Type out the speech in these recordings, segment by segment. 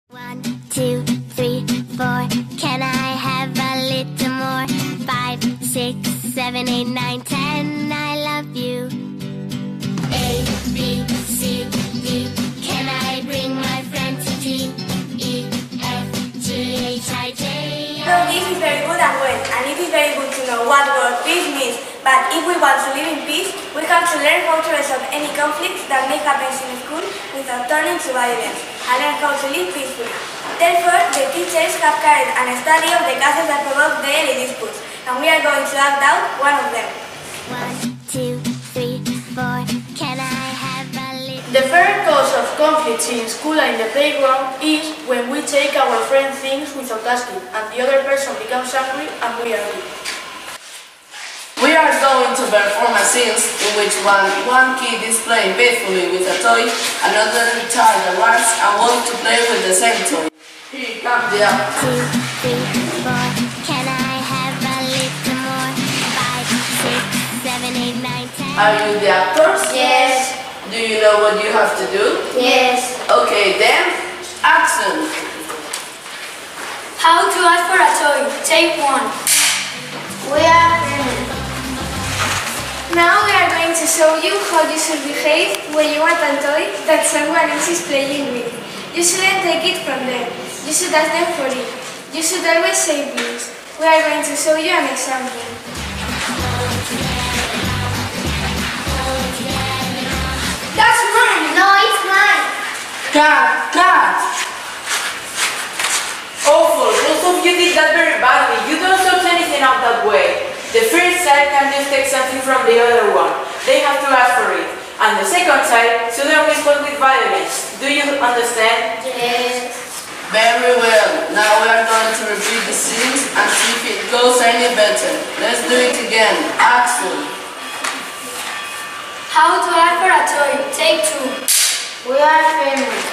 1, 2, 3, 4. Can I have a little more? 5, 6, 7, 8, 9, 10. I love you. A, B, C, D. Can I bring my friend to tea? E, F, G, H, I, J. So this is very good and well, and it is very good to know what word peace means. But if we want to live in peace, we have to learn how to resolve any conflicts that may happen in school without turning to violence, and learn how to live peacefully. Therefore, the teachers have carried an study of the causes that provoke daily disputes, and we are going to act out one of them. 1, 2, 3, 4. Can I have a little? The first cause of conflicts in school and in the playground is when we take our friend's things without asking, and the other person becomes angry and we argue. We are going to perform a scene in which one kid is playing faithfully with a toy, another child arrives and wants to play with the same toy. Here comes the 2, 3, 4. Can I have a little more? 5, 6, 7, 8, 9, 10. Are you the actors? Yes. Do you know what you have to do? Yes. Okay then, action! How to ask for a toy? Take 1. We are friends. Now we are going to show you how you should behave when you want a toy that someone else is playing with. You shouldn't take it from them. You should ask them for it. You should always say please. We are going to show you an example. That's mine! No, it's mine! Cut! Awful, both of you did that very badly. You don't sort anything out that way. The first side can just take something from the other one. They have to ask for it. And the second side shouldn't respond with violence. Do you understand? Yes. Very well. Now we are going to repeat the scenes and see if it goes any better. Let's do it again. Action! How to ask for a toy? Take 2. We are friends.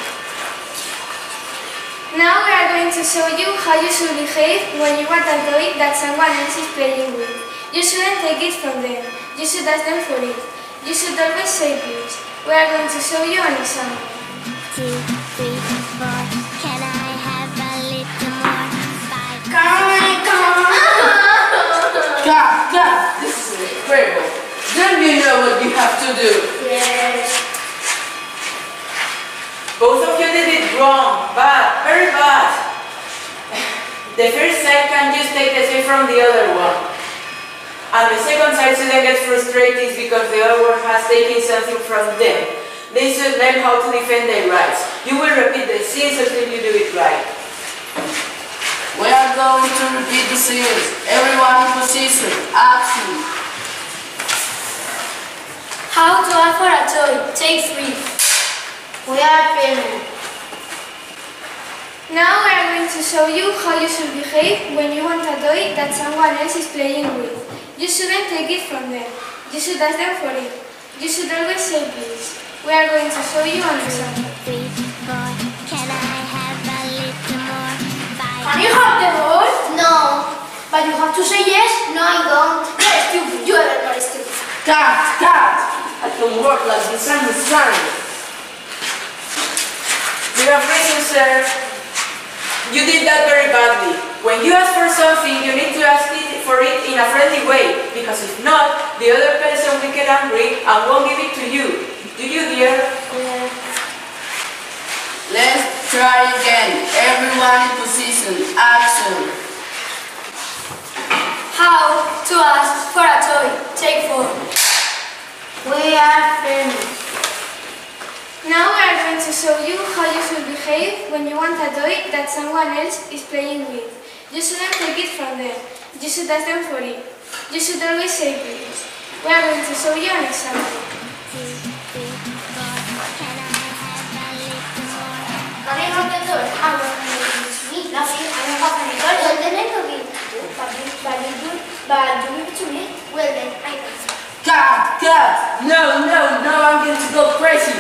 Now we are going to show you how you should behave when you want a toy that someone else is playing with. You shouldn't take it from them. You should ask them for it. You should always say please. We are going to show you an example. 2, 3, 4. Can I have a little more? 5. Cut! This is incredible. Don't you know what you have to do? Yes. Both of you did it wrong. Bad. Very bad. The first side can just take the same from the other one. And the second side shouldn't get frustrated because the other one has taken something from them. They should learn how to defend their rights. You will repeat the scenes until you do it right. We are going to repeat the scenes. Everyone in position. Action! How to ask for a toy? Take 3. We are friends. Now we are going to show you how you should behave when you want a toy that someone else is playing with. You shouldn't take it from them. You should ask them for it. You should always say please. We are going to show you an example. 3, 4. Can I have a little more? 5. Can you have the ball? No. But you have to say yes? No, I don't. You're stupid. You are not stupid. Cut! I can work like this and this time. You have reason, sir. You did that very badly. When you ask for something, you need to ask for it in a friendly way, because if not, the other person will get angry and won't give it to you. Do you, dear? Yeah. Let's try again. Everyone in position. Action! How to ask for a toy? Take 4. We are friends. Now we are going to show you how you should behave when you want a toy that someone else is playing with. You shouldn't take it from them. You should ask them for it. You should always say please. We are going to show you an example. 2, 3, 4. Can I have a little more? Can I have the toy? I want to me. Nothing. I don't have any toy. Well, then I can give it to you. But you give it to me? Well, then I can. Cut! No, I'm going to go crazy.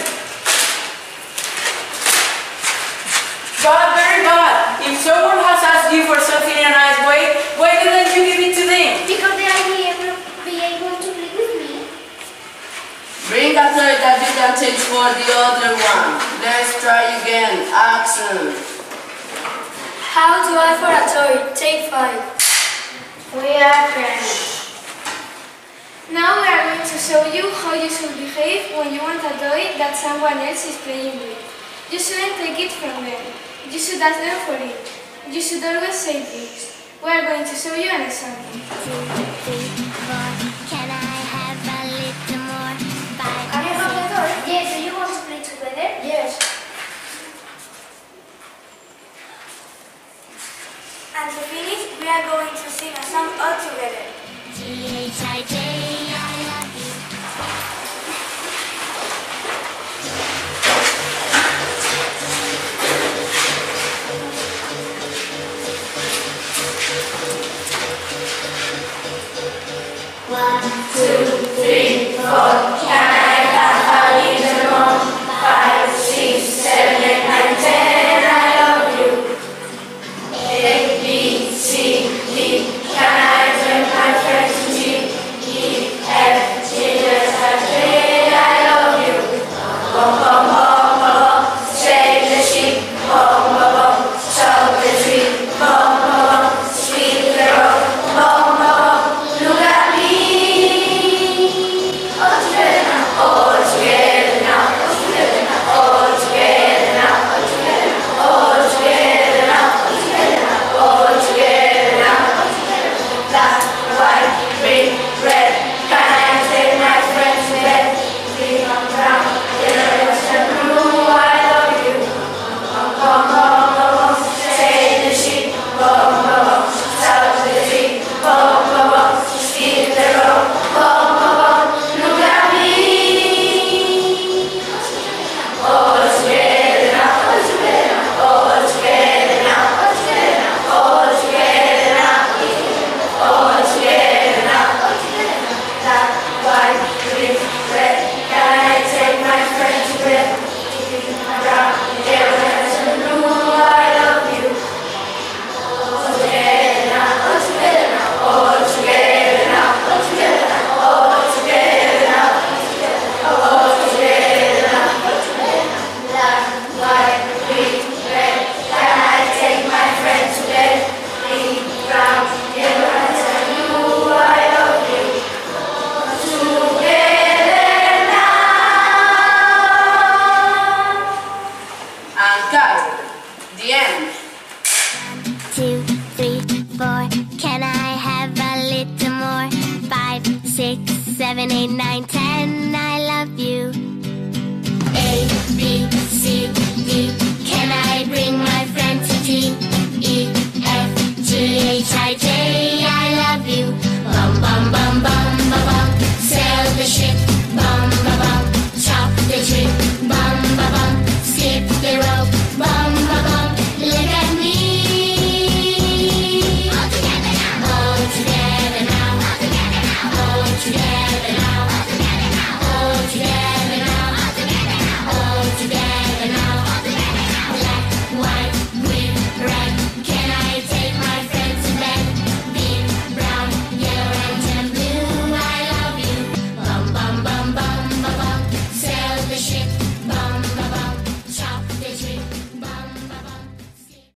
Bad, very bad. If someone has asked you for something in a nice way, why didn't you give it to them? Because they are be able to play with me. Bring a toy that you can change for the other one. Let's try again. Action! you ask for a toy. Take 5. We are friends. Now we are going to show you how you should behave when you want a toy that someone else is playing with. You shouldn't take it from them. You should ask them for it. You should always say this. We are going to show you an example. 2, 3, 4. Can I have a little more? 5, Can you have the toy? Yes, do you want to play together? Yes. And to finish, we are going to sing a song all together. T-H-I-J, I love you. One, two, three, four. Can I have a little more? 5, 6, 7, 8, 9, 10. I love you. A, B, C, D. Can I join my friends? G, E, F, G, H, I, J. I love you. Bum, bum, bum, bum. Shake the sheep. Bum, bum, bum. Chop the tree. Bum, bum, bum. Sweep the road. Bum, bum, bum. Look at me. All together now. All together now. All together now. All together now. All together now. All together now. All together now. All together now. All together now. Black, white, green, red. Can I take my friends to bed? Green, brown, yellow, and blue. I love you. Bum, bum, bum, bum. Take the sheep. Bum, bum, bum. Touch the tree. Bum, bum, bum. Skip the road. Bum, bum, bum. Look at me. All together now. All together now. All together now. All together now. All together now. All together now. All together now. Black, white, green, red. Can I take my friend to bed? Green, brown, yellow, and blue. I love you. All together now. All together now. All together now. All together now. All together now. All together now. All together now. Black, white, green, red. Can I take my friend to bed? Green, brown, yellow, and blue. I love you. Together now. And cut. The end. 2, 3, 4. Can I have a little more? 5, 6, 7, 8, 9, 10.